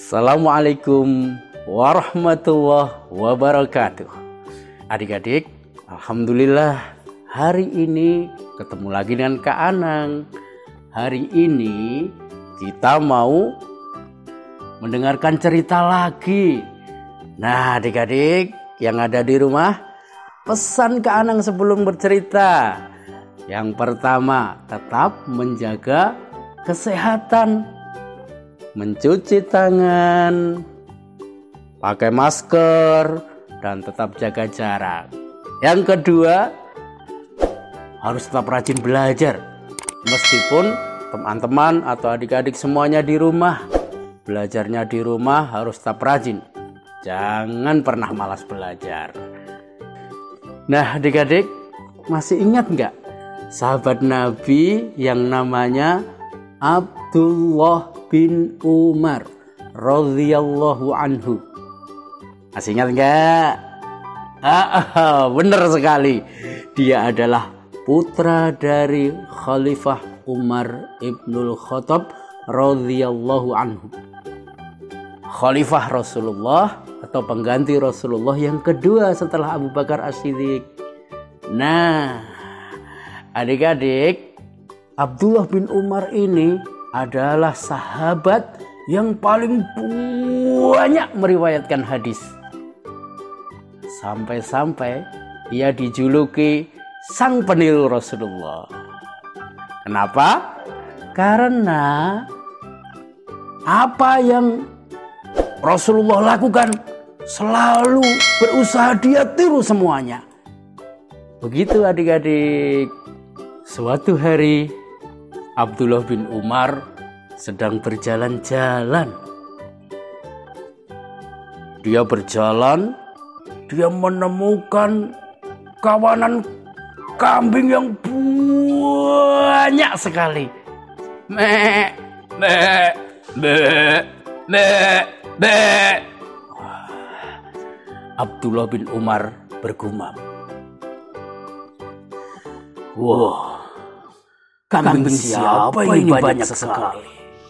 Assalamualaikum warahmatullahi wabarakatuh. Adik-adik, alhamdulillah hari ini ketemu lagi dengan Kak Anang. Hari ini kita mau mendengarkan cerita lagi. Nah, adik-adik yang ada di rumah, pesan Kak Anang sebelum bercerita. Yang pertama, tetap menjaga kesehatan. Mencuci tangan, pakai masker, dan tetap jaga jarak. Yang kedua, harus tetap rajin belajar. Meskipun teman-teman atau adik-adik semuanya di rumah, belajarnya di rumah harus tetap rajin. Jangan pernah malas belajar. Nah, adik-adik masih ingat nggak sahabat Nabi yang namanya Abdullah bin Umar radhiyallahu anhu? Masih ingat nggak? Benar sekali. Dia adalah putra dari Khalifah Umar ibnul Khattab radhiyallahu anhu. Khalifah Rasulullah atau pengganti Rasulullah yang kedua setelah Abu Bakar As-Siddiq. Nah, adik-adik, Abdullah bin Umar ini adalah sahabat yang paling banyak meriwayatkan hadis. Sampai-sampai ia dijuluki sang peniru Rasulullah. Kenapa? Karena apa yang Rasulullah lakukan selalu berusaha dia tiru semuanya. Begitu adik-adik. Suatu hari Abdullah bin Umar sedang berjalan-jalan. Dia berjalan, dia menemukan kawanan kambing yang banyak sekali. Mek, mek, mek, mek, mek. Abdullah bin Umar bergumam, "Wah, kambing siapa ini banyak sekali?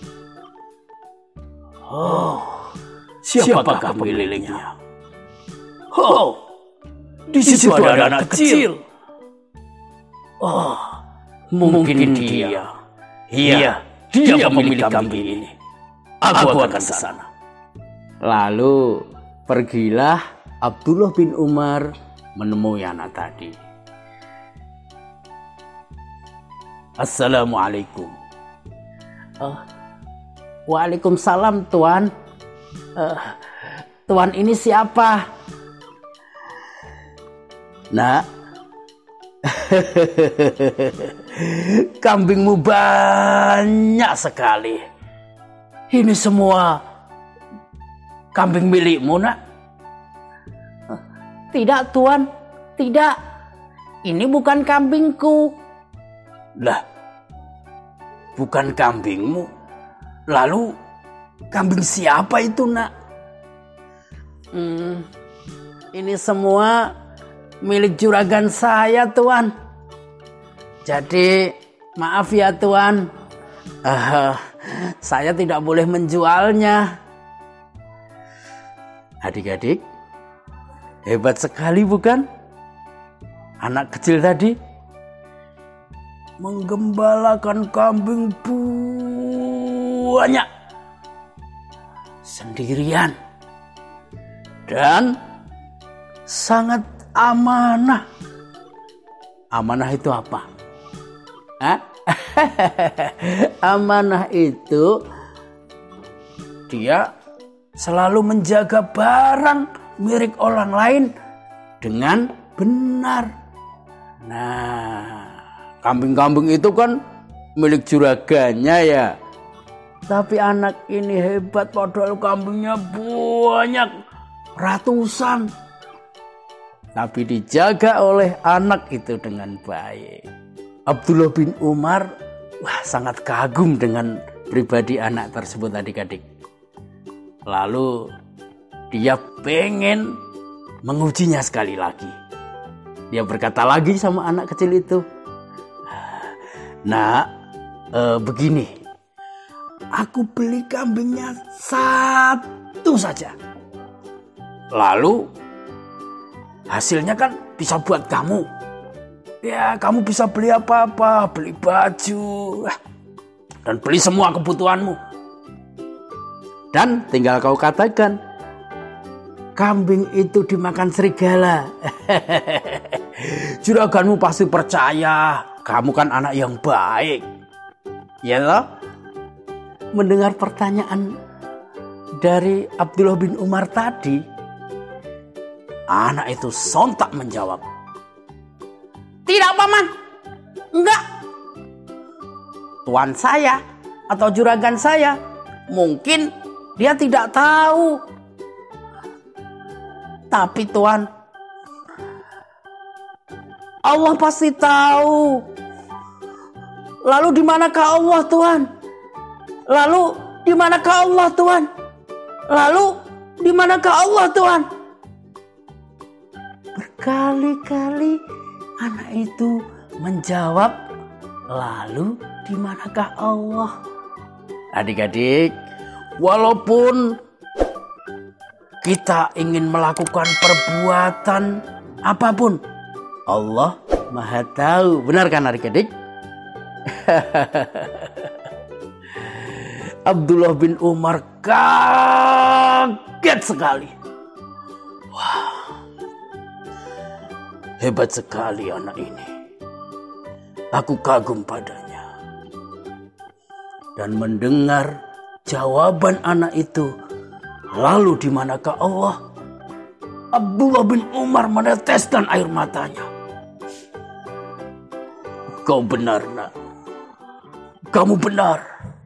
Oh, siapakah pemiliknya? Oh, di situ ada anak kecil. Oh, mungkin dia. Iya, dia pemilik kambing ini. Aku akan ke sana." Lalu pergilah Abdullah bin Umar menemui anak tadi. "Assalamualaikum." "Waalaikumsalam, Tuan. Tuan ini siapa?" "Nak, kambingmu banyak sekali. Ini semua kambing milikmu, Nak?" "Tidak, Tuan. Tidak. Ini bukan kambingku." "Lah, bukan kambingmu? Lalu kambing siapa itu, Nak?" Ini semua milik juragan saya, Tuan. Jadi maaf ya, Tuan. Saya tidak boleh menjualnya." Adik-adik, hebat sekali bukan? Anak kecil tadi menggembalakan kambing banyak sendirian dan sangat amanah. Amanah itu apa? Amanah itu dia selalu menjaga barang milik orang lain dengan benar. Nah, kambing-kambing itu kan milik juragannya ya. Tapi anak ini hebat, padahal kambingnya banyak, ratusan. Tapi dijaga oleh anak itu dengan baik. Abdullah bin Umar sangat kagum dengan pribadi anak tersebut, adik-adik. Lalu dia pengen mengujinya sekali lagi. Dia berkata lagi sama anak kecil itu, "Nak, begini, aku beli kambingnya satu saja. Lalu hasilnya kan bisa buat kamu. Ya, kamu bisa beli apa-apa, beli baju, dan beli semua kebutuhanmu. Dan tinggal kau katakan, kambing itu dimakan serigala. Juraganmu pasti percaya, kamu kan anak yang baik. Ya loh? Mendengar pertanyaan dari Abdullah bin Umar tadi, anak itu sontak menjawab, "Tidak, Paman. Enggak. Tuan saya atau juragan saya, mungkin dia tidak tahu. Tapi Tuan, Allah pasti tahu. Lalu di manakah Allah, Tuan? Lalu di manakah Allah, Tuan? Lalu di manakah Allah, Tuan?" Berkali-kali anak itu menjawab, "Lalu di manakah Allah?" Adik-adik, walaupun kita ingin melakukan perbuatan apapun, Allah Maha tahu. Benar kan adik-adik? Abdullah bin Umar kaget sekali. Wah, hebat sekali anak ini. Aku kagum padanya. Dan mendengar jawaban anak itu, "Lalu di manakah Allah?" Abdullah bin Umar meneteskan air matanya. "Kau benar, nak. Kamu benar.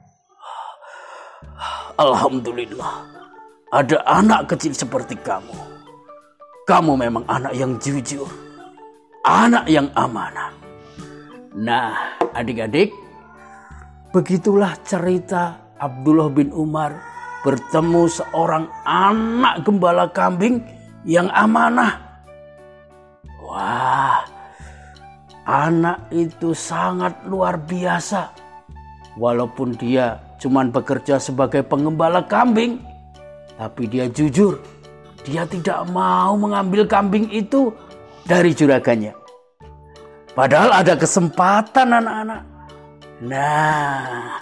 Alhamdulillah, ada anak kecil seperti kamu. Kamu memang anak yang jujur, anak yang amanah." Nah, adik-adik, begitulah cerita Abdullah bin Umar bertemu seorang anak gembala kambing yang amanah. Wah, anak itu sangat luar biasa. Walaupun dia cuma bekerja sebagai pengembala kambing, tapi dia jujur. Dia tidak mau mengambil kambing itu dari juragannya. Padahal ada kesempatan, anak-anak. Nah,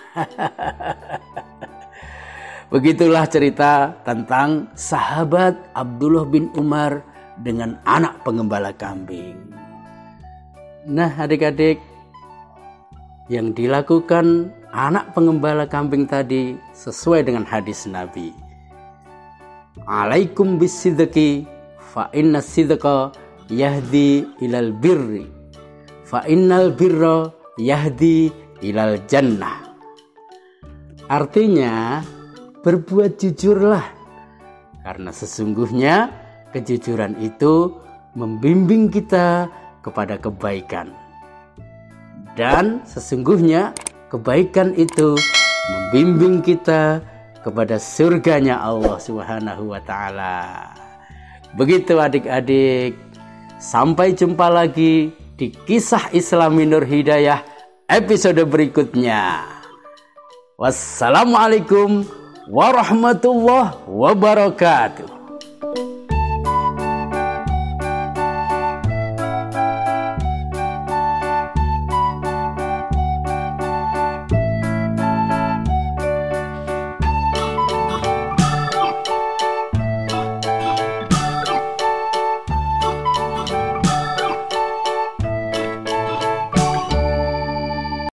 begitulah cerita tentang sahabat Abdullah bin Umar dengan anak pengembala kambing. Nah, adik-adik, yang dilakukan anak pengembala kambing tadi sesuai dengan hadis Nabi. "Alaikum bisidqi fa inna sidqa yahdi ilal birri fa innal birra yahdi ilal jannah." Artinya, berbuat jujurlah, karena sesungguhnya kejujuran itu membimbing kita kepada kebaikan. Dan sesungguhnya kebaikan itu membimbing kita kepada surganya Allah Subhanahu wa ta'ala. Begitu adik-adik. Sampai jumpa lagi di Kisah Islami Nur Hidayah episode berikutnya. Wassalamualaikum warahmatullahi wabarakatuh.